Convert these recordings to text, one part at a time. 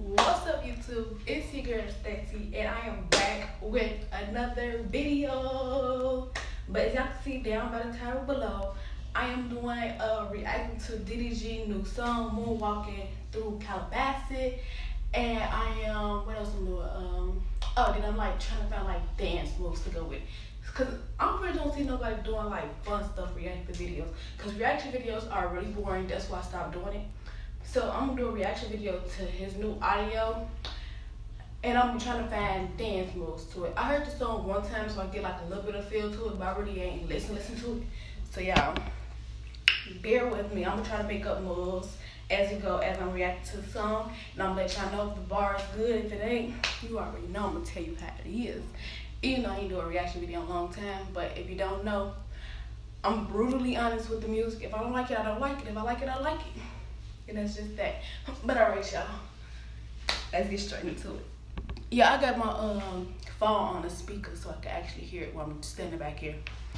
What's up, YouTube? It's your girl Stacy, and I am back with another video. But as y'all can see down by the title below, I am doing reacting to DDG new song Moonwalking Through Calabasas, and I am what else I'm doing? Then I'm like trying to find like dance moves to go with, cause I really don't see nobody doing like fun stuff reacting to videos. Cause reaction videos are really boring. That's why I stopped doing it. So I'm gonna do a reaction video to his new audio, and I'm trying to find dance moves to it. I heard the song one time, so I get like a little bit of feel to it, but I really ain't listen to it. So y'all, bear with me. I'm gonna try to make up moves as we go, as I'm reacting to the song, and I'm gonna let y'all know if the bar is good. If it ain't, you already know. I'm gonna tell you how it is. Even though I ain't do a reaction video in a long time, but if you don't know, I'm brutally honest with the music. If I don't like it, I don't like it. If I like it, I like it. And that's just that. But alright, y'all, let's get straight into it. Yeah, I got my phone on the speaker so I can actually hear it while I'm standing back here.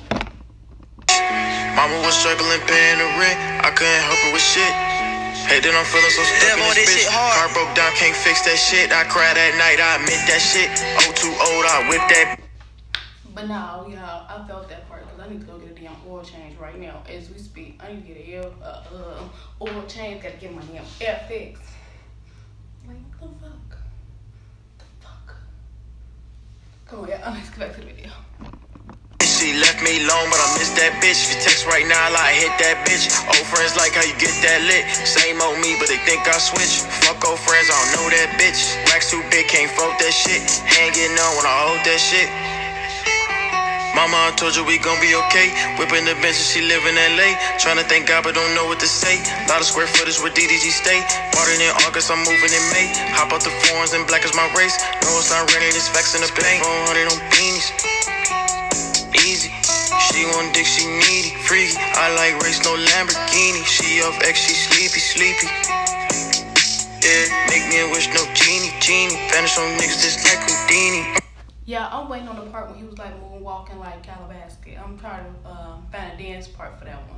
Mama was struggling paying the rent, I couldn't help her with shit. Hey, then I'm feeling so stuck in this bitch. Car broke down, can't fix that shit. I cried at night, I admit that shit. Oh, too old, I whip that. But now, y'all, I felt that part because I need to go get a damn oil change right now as we speak. I need to get a oil change. Gotta get my damn air fixed. Like, what the fuck? The fuck? Come on, y'all. Let's go back to the video. She left me alone, but I miss that bitch. If you text right now, I hit that bitch. Old friends like how you get that lit. Same old me, but they think I switch. Fuck old friends, I don't know that bitch. Racks too big, can't fuck that shit. Hanging on when I hold that shit. Mama, I told you we gon' be okay. Whipping the bench and she live in LA. Tryna thank God but don't know what to say. Lot of square footage where DDG stay. Parting in August, I'm moving in May. Hop out the foreigns and black is my race. No, it's not raining, it's facts in the paint. 400 on beanies. Easy. She want dick, she needy. Freaky. I like race, no Lamborghini. She off X, she sleepy. Yeah, make me a wish, no genie. Vanish on niggas just like Houdini. Yeah, I'm waiting on the part when he was like moonwalking like Calabasas. I'm trying to find a dance part for that one.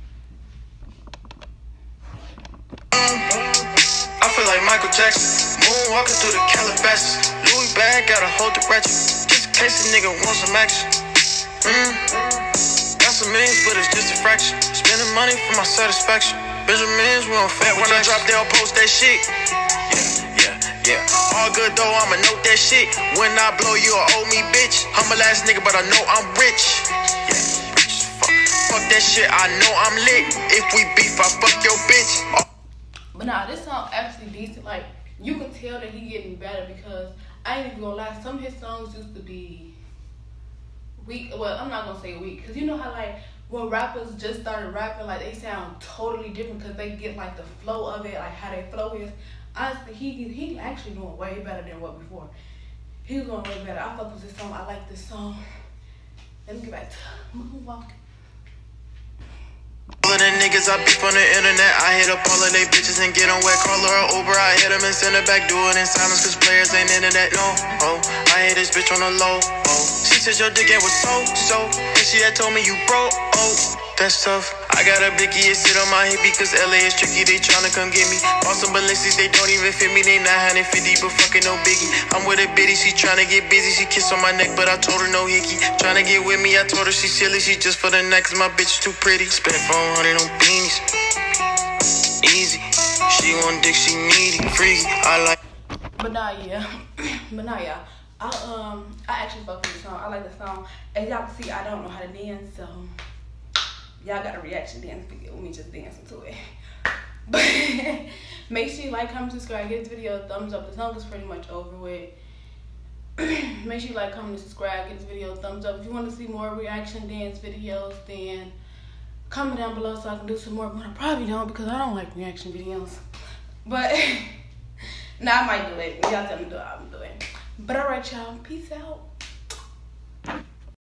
I feel like Michael Jackson, moonwalking through the Calabasas. Louis bag, gotta hold the ratchet, just in case a nigga wants some action. Got some millions, but it's just a fraction. Spending money for my satisfaction. Benjamins, we don't fat. When I drop, they'll post that shit. Yeah. All good though, I'ma note that shit. When I blow, you'll owe me, bitch. Humble ass nigga, but I know I'm rich. Yeah. Fuck that shit, I know I'm lit. If we beef, I fuck your bitch. But nah, this song actually decent. Like, you can tell that he getting better because I ain't even gonna lie, some of his songs used to be weak. Well, I'm not gonna say weak, because you know how like when rappers just started rapping, like they sound totally different because they get like the flow of it, like how their flow is. Honestly, he actually doing way better than what before. He was doing way better. I fuck with this song. I like this song. Let me get back to Moonwalking. All of the niggas I beef on the internet, I hit up all of they bitches and get on wet. Call her an Uber, I hit them and send her back. Do it in silence cause players ain't into that, no. Oh, I hit this bitch on the low. Oh, she said your dick game was so. And she had told me you broke. Oh, that's tough. I got a blicky, it sit on my hippie cause LA is tricky, they tryna come get me. Bought some Balenci's, they don't even fit me, they 950, but fucking no biggie. I'm with a bitty, she tryna get busy, she kissed on my neck, but I told her no hickey. Tryna get with me, I told her she silly, she just for the night cause my bitch is too pretty. Spent 400 on beanies. Easy. She want dick, she needy. Freaky. I like. But nah, yeah. I actually fuck with the song. I like the song. As y'all can see, I don't know how to dance, so y'all got a reaction dance video with me just dancing to it. But make sure you like, comment, subscribe, give this video a thumbs up. The song is pretty much over with. Make sure you like, comment, subscribe, give this video a thumbs up. If you want to see more reaction dance videos, then comment down below so I can do some more. But I probably don't because I don't like reaction videos. But now I might do it. Y'all tell me to do it, I'm doing it. But alright, y'all. Peace out.